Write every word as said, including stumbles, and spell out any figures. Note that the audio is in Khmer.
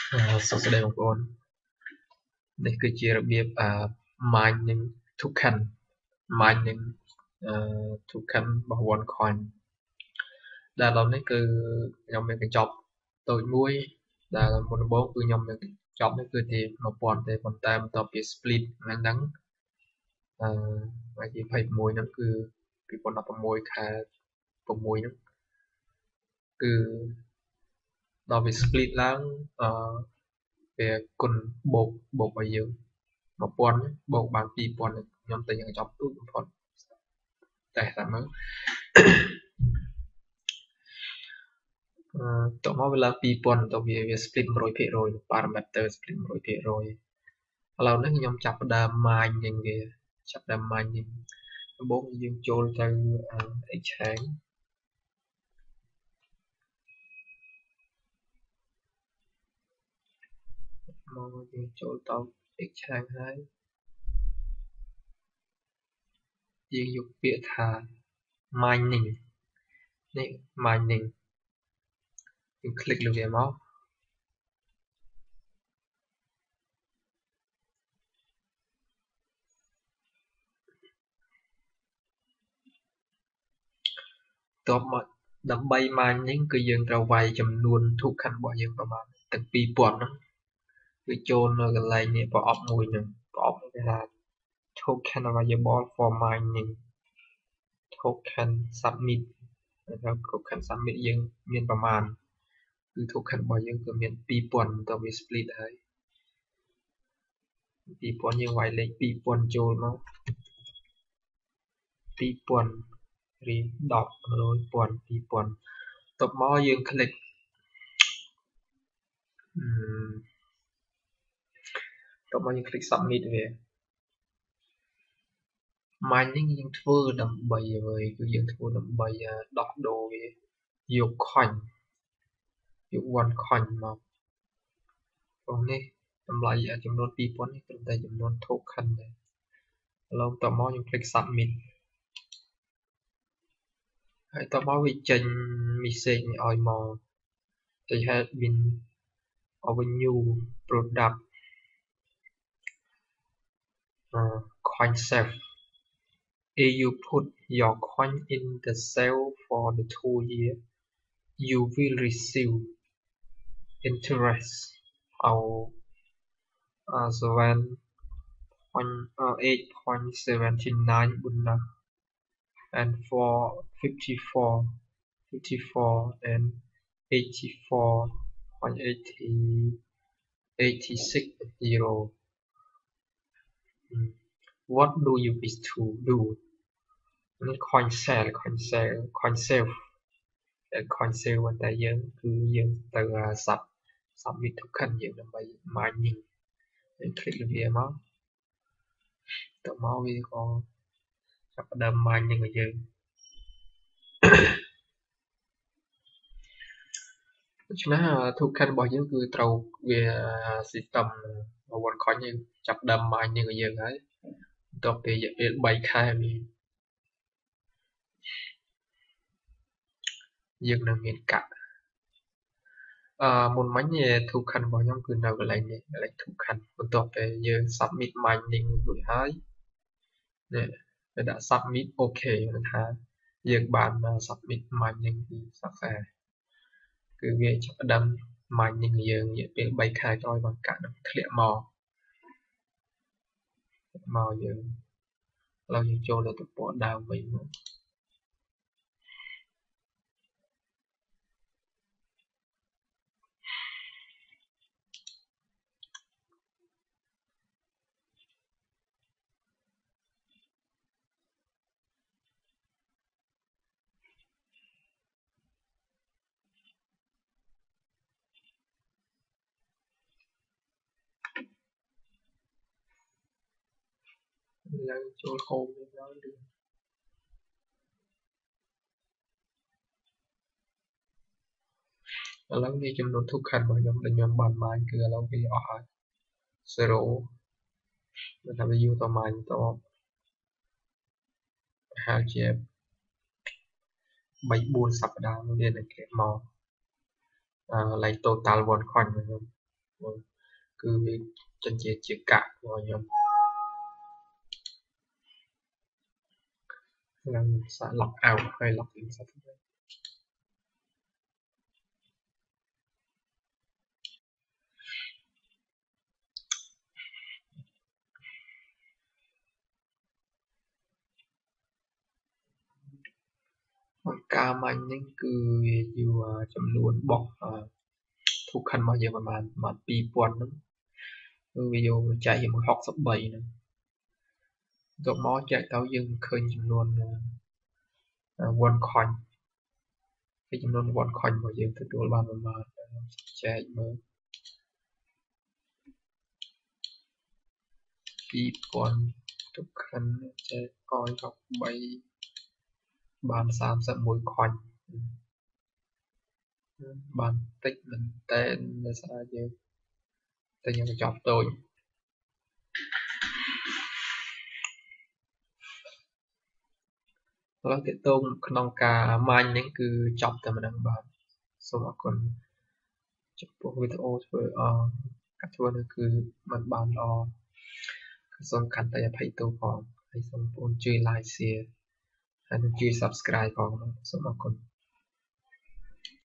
សួស្តីបងប្អូននេះគឺជារបៀប mining token mining token របស់ Onecoin ដែលឥឡូវនេះគឺខ្ញុំមានកញ្ចប់តូចមួយដែលមុនដំបូងគឺខ្ញុំមានកញ្ចប់នេះគឺទីone thousandទេប៉ុន្តែបន្ទាប់ពី split ហ្នឹងអឺថ្ងៃទីtwenty-sixហ្នឹងគឺtwenty sixteenខែsixហ្នឹងគឺដល់វា split ឡើងអឺវាគុណបូកបូកឲ្យយើងone thousandបូកបានtwo thousandខ្ញុំតែកញ្ចប់ទូចបំផុតតែតាមមើលអឺតោះមកវាឡើងtwo thousandទៅវាវា split one hundred percent parameter split one hundred percent ឥឡូវនេះខ្ញុំចាប់ផ្ដើម mining វាចាប់ផ្ដើម mining ដំបូងយើងចូលទៅ exchange មកយើងចូលទៅ exchange ហើយយើងយកពាក្យថា mining នេះ mining យើង click លើវាមកតបមកដើម្បី mining គឺយើងត្រូវវាយចំនួន token របស់យើងប្រមាណទាំងtwo thousandហ្នឹងគឺចូលនៅកន្លែងនេះប្រអប់មួយហ្នឹងប្រអប់នេះគេថា token available for mining token submit ហើយ token submit យើងមានប្រមាណគឺ token របស់យើងគឺមានtwo thousandទៅវា split ហើយtwo thousandយើងវាយលេខtwo thousandចូលមកtwo thousandរីten 100,000 two thousandតបមកយើង click តបមកយើង click submit វា mining យើងធ្វើដើម្បីអ្វីគឺយើងធ្វើដើម្បីដោះដូរវាយក coin យក Onecoin មកព្រោះនេះតម្លៃចំនួនtwo thousandនេះត្រឹមតែចំនួន token ទេឥឡូវតមកខ្ញុំ click submit ហើយតមកវាចេញ message នេះឲ្យមក they have been our new product uh, coin safe if you put your coin in the sale for the two year you will receive interest of uh, seven eight point seven nine bunna and for fifty-four fifty-four and eighty-four point eight six zero what do you wish to do coin sale coin sale coin sale coin sale តែយើងគឺយើងទៅ sub submit token យើងដើម្បី mining យើង click លើវាមកតមកវាក៏ចាប់ផ្ដើម mining ឲ្យយើងដូច្នេះ token របស់យើងគឺត្រូវវា system Onecoin យើងចាប់ផ្ដើម mining ឲ្យយើងហើយបន្ទាប់ពីរយៈពេលthreeខែវាយើងនឹងមានកាក់អឺមុនមិញ token របស់ខ្ញុំគឺនៅកន្លែងនេះកន្លែង token បន្ទាប់ពីយើង submit mining រួចហើយនេះគេដាក់ submit OK នឹងថាយើងបាន submit mining គឺ success គឺវាចាប់ផ្ដើម mining យើងរយៈពេលthreeខែក្រោយបានកាក់នឹងធ្លាក់មកមកយើងឥឡូវយើងចូលទៅទំព័រដើមវិញមកឡើងចូល home វិញហើយឥឡូវនេះចំនួន token របស់ខ្ញុំដែលខ្ញុំបាន mine គឺឥឡូវវាអស់ហើយ zero មិនថាវាយូរត mine តហើយជាthree fourសប្តាហ៍វានឹងគេមកឡើង total Onecoin របស់ខ្ញុំគឺវាចិញ្ចៀជាកាក់របស់ខ្ញុំឡើងសាក log out ហើយ log in សាប់ទៅការមាញ់នេះគឺវាយូរចំនួនបោះ token របស់យើងប្រហែលប្រហែលពីរពាន់ហ្នឹងគឺវាយកចែកជាមួយហុកសិបបីហ្នឹងទៅមកចែកទៅយើងឃើញចំនួន Onecoin ពីចំនួន Onecoin របស់យើងទទួលបានប្រមាណចែកមើលពីរពាន់ token ចែកឲ្យហុកបីបានសាមសិបមួយ coin បានតិចមែនតើដោយសារយើងតែយើងចប់តូចឥឡូវទាក់ទងក្នុងការមាញ់នេះគឺចប់តែម្ដងបាទសូមអរគុណចំពោះវីដេអូធ្វើអការធ្វើនេះគឺมันបានល្អគឺសូមខន្តីអភ័យទោសផងហើយសូមបងជួយ like share ហើយនឹងជួយ subscribe ផងសូមអរគុណ